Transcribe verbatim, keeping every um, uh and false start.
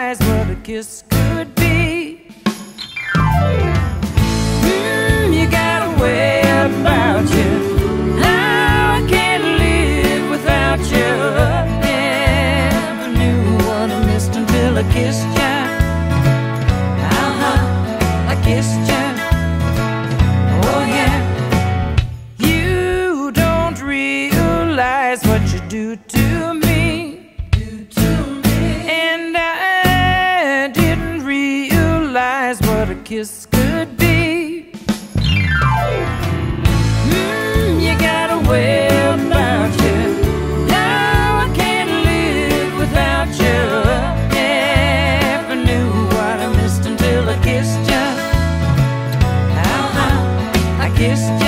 realize what a kiss could be. Mm, you got a way about you. Now I can't live without you. Never knew what I missed until I kissed you. Uh-huh, I kissed you. Oh yeah. You don't realize what you do to me. And I didn't realize what a kiss could be. Mm, you got a way about you. Now I can't live without you. Never knew what I missed until I kissed you. Uh-huh, I kissed you.